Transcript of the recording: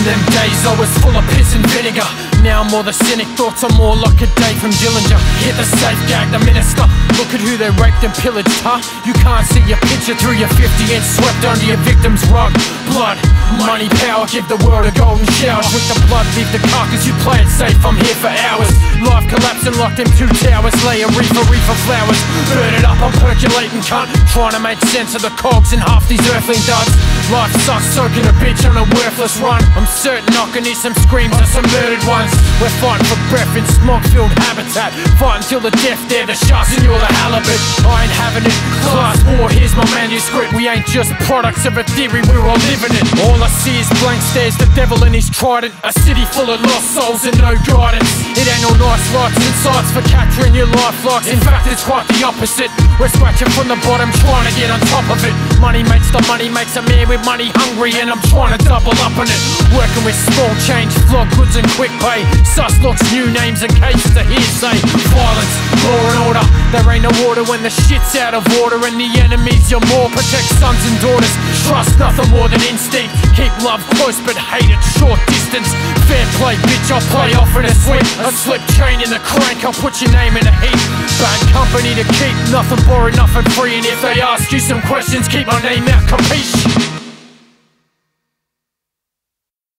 them days I was full of piss and vinegar. Now I'm more the cynic, thoughts are more like a day from Dillinger. Hit the safe, gag the minister. Look at who they raped and pillaged, huh? You can't see your picture through your 50-inch swept under your victim's rug. Blood, money, power, give the world a golden shower. With the blood, leave the carcass, you play it safe, I'm here for hours. Life collapsing, locked in 2 towers. Lay a reefer flowers. Burn it up, I'm percolating, cunt. Trying to make sense of the cogs in half these earthling duds. Life sucks, soaking a bitch on a worthless run. I'm certain I can hear some screams of some murdered ones. We're fighting for breath in smog-filled habitat. Fighting till the death there, the sharks and you're the halibut. I ain't having it, class war, here's my manuscript. We ain't just products of a theory, we're all living it. All I see is blank stares, the devil and his trident. A city full of lost souls and no guidance. It ain't all nice lights and sights for capturing your life locks. In fact, it's quite the opposite. We're scratching from the bottom, trying to get on top of it. Money makes a man with money hungry, and I'm trying to double up on it. Working with small change, flog goods and quick pay. Sus looks, new names and cases of hearsay. Violence, law and order. There ain't no order when the shit's out of order, and the enemies you're more. Protect sons and daughters. Trust nothing more than instinct. Keep love close but hate at short distance. Fair play, bitch, I'll play off in a sweep. A slip chain in the crank, I'll put your name in a heap. Bad company to keep, nothing borrowed, nothing free. And if they ask you some questions, keep my name out, capiche?